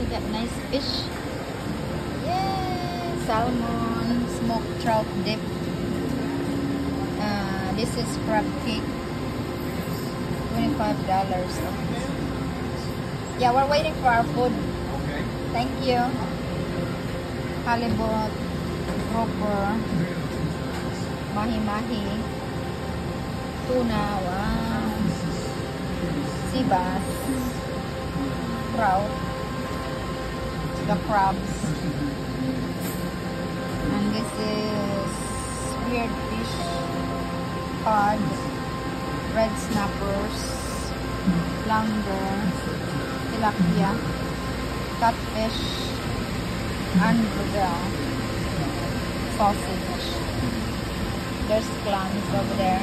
Got nice fish. Yay! Salmon, smoked trout dip. This is crab cake. $25. Yeah, we're waiting for our food. Okay. Thank you. Halibut, grouper, mahi-mahi, tuna, wow, sea bass, trout, the crabs, and this is weird fish, cod, red snappers, flounder, tilapia, catfish, and bluegill, sausage. There's clams over there.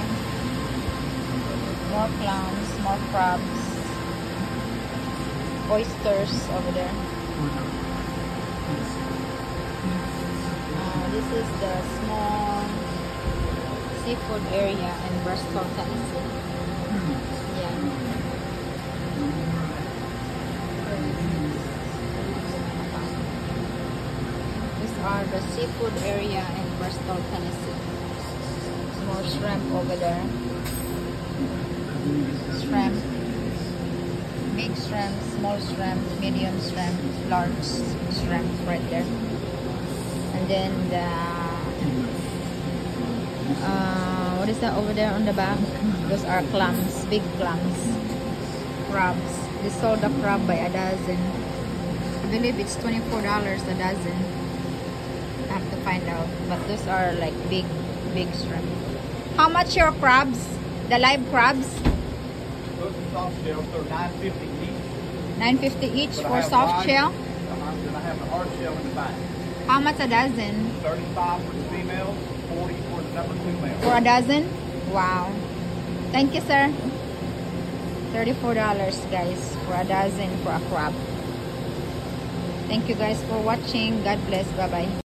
More clams, more crabs, oysters over there. This is the small seafood area in Bristol, Tennessee. Yeah. These are the seafood area in Bristol, Tennessee. More shrimp over there. Shrimp. Big shrimp, small shrimp, medium shrimp, large shrimp right there. And then the what is that over there on the back? Those are clams, big clams, crabs. They sold the crab by a dozen. I believe it's $24 a dozen. I have to find out, but those are like big shrimp. How much your crabs? The live crabs? Those are soft shells, they're $9.50 each. $9.50 each But for soft shell? Then I have the hard shell in the back. How much a dozen? 35 for the females, 40 for the number 2 males. For a dozen? Wow. Thank you, sir. $34 guys for a dozen for a crab. Thank you guys for watching. God bless. Bye bye.